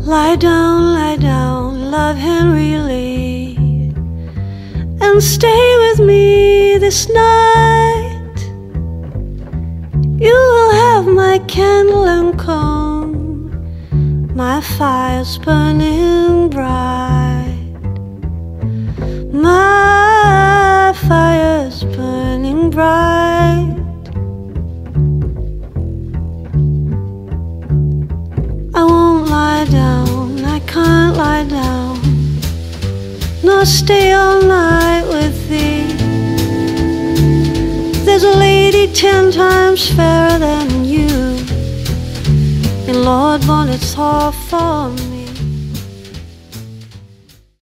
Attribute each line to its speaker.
Speaker 1: Lie down, love him really, and stay with me this night. You will have my candle and comb, my fire's burning bright. My fire's burning bright. I won't lie down, I can't lie down, nor stay all night with thee. There's a lady 10 times fairer than you, and Lord won't it's all for me.